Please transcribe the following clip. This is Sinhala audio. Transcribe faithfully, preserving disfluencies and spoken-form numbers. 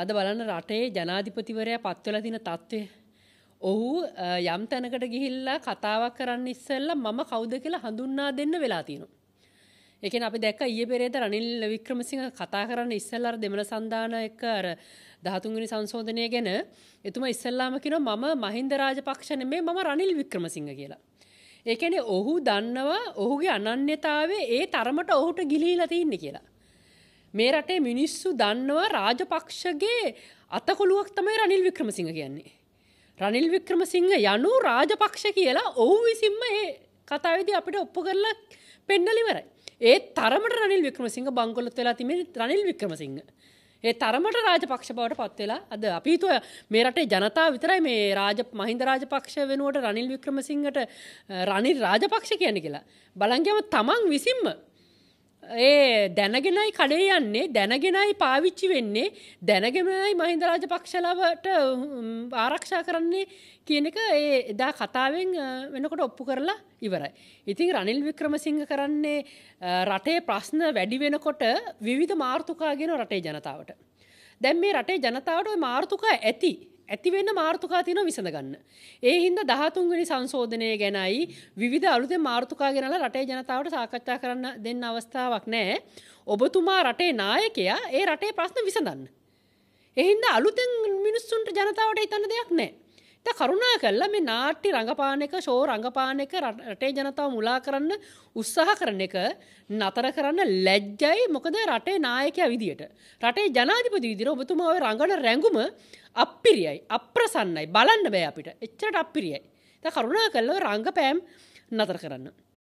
අද බලන්න රටේ ජනාධිපතිවරයා පත් වෙලා තියෙන තත්ත්වය. ඔහු යම් තැනකට ගිහිල්ලා කතාවක් කරන්න ඉස්සෙල්ලා මම කවුද කියලා හඳුන්වා දෙන්න වෙලා තියෙනවා. ඒ කියන්නේ අපි දැක්ක ඊයේ පෙරේද රනිල් වික්‍රමසිංහ කතා කරන්න ඉස්සෙල්ලා අර දෙමළ සන්දාන එක්ක අර දහතුන් වෙනි සංශෝධනය ගැන එතුමා ඉස්සෙල්ලාම කියනවා මම මහින්ද රාජපක්ෂ නෙමෙයි මම රනිල් වික්‍රමසිංහ කියලා. ඒ කියන්නේ ඔහු දන්නවා ඔහුගේ අනන්‍යතාවය ඒ තරමට ඔහුට ගිලිහිලා තින්නේ කියලා. මේ රටේ මිනිස්සු දන්නවා රාජපක්ෂගේ අතකොළුවක් තමයි රනිල් වික්‍රමසිංහ කියන්නේ. රනිල් වික්‍රමසිංහ යනු රාජපක්ෂ කියලා ඔහු විසින්ම ඒ කතාවේදී අපිට ඔප්පු කරලා පෙන්නලා ඉවරයි. ඒ තරමට රනිල් වික්‍රමසිංහ බංකොලොත් වෙලා තිබෙන රනිල් වික්‍රමසිංහ. ඒ තරමට රාජපක්ෂ බවට පත් වෙලා අද අපි හිතුවා මේ රටේ ජනතාව විතරයි මේ රාජ මහින්ද රාජපක්ෂ වෙනුවට රනිල් වික්‍රමසිංහට රනිල් රාජපක්ෂ කියන්නේ කියලා. බලන් ගියම තමන් විසින්ම ඒ දැනගෙනයි කඩේ යන්නේ දැනගෙනයි පාවිච්චි වෙන්නේ දැනගෙනයි මහින්ද රාජපක්ෂලවට ආරක්ෂා කරන්නේ කියන එක ඒ එදා කතාවෙන් වෙනකොට ඔප්පු කරලා ඉවරයි. ඉතින් රනිල් වික්‍රමසිංහ කරන්නේ රටේ ප්‍රශ්න වැඩි වෙනකොට විවිධ මාර්තුකා ගෙන රටේ ජනතාවට. දැන් මේ රටේ ජනතාවට ওই මාර්තුකා ඇති ඇති වෙන්න මාර්තුකා තියෙනවා විසඳ ගන්න. ඒ හින්දා දහතුන් වෙනි සංශෝධනය ගැනයි විවිධ අලුතෙන් මාර්තුකා ගෙනලා රටේ ජනතාවට සාකච්ඡා කරන්න දෙන්න අවස්ථාවක් නැහැ. ඔබතුමා රටේ නායකයා ඒ රටේ ප්‍රශ්න විසඳන්න. ඒ හින්දා අලුතෙන් මිනිස්සුන්ට ජනතාවට හිතන්න දෙයක් නැහැ. දැන් කරුණා කළා මේ නාට්‍ය රංගපාන එක ෂෝ රංගපාන එක රටේ ජනතාව මුලා කරන්න උත්සාහ කරන එක නතර කරන්න ලැජ්ජයි. මොකද රටේ නායකයා විදියට රටේ ජනාධිපති විදියට ඔබතුමා ඔය රංගන රැඟුම අප්පිරියයි අප්‍රසන්නයි බලන්න බෑ අපිට එච්චරට අප්පිරියයි. දැන් කරුණා කළා රංගපෑම් නතර කරන්න.